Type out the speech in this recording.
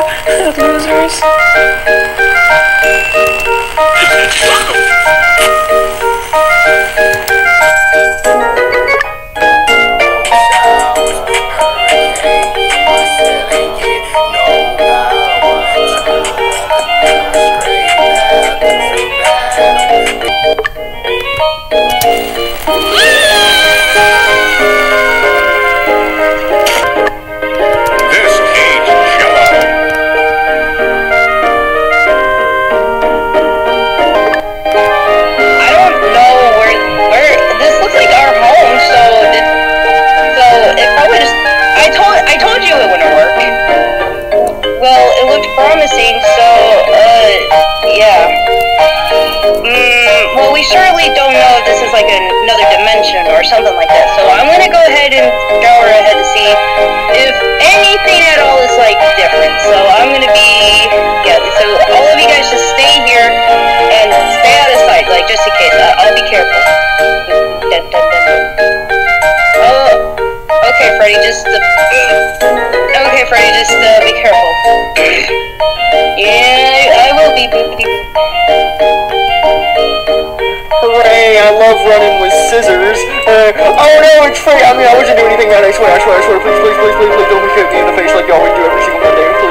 Losers. Promising, so, yeah. Well, we surely don't know if this is like another dimension or something like that, so I'm gonna go ahead and go ahead to see if anything at all is, like, different. So I'm gonna be, yeah, so all of you guys just stay here and stay out of sight, like, just in case. I'll be careful. Dun, dun, dun, dun. Oh, okay, Freddy, just, okay, Freddy, just, be careful. Yeah, I will be boopity. Hooray, I love running with scissors. Oh no, it's Freddy. I mean, I wasn't doing anything bad. I swear, please, don't be 50 in the face like you always do every single Monday.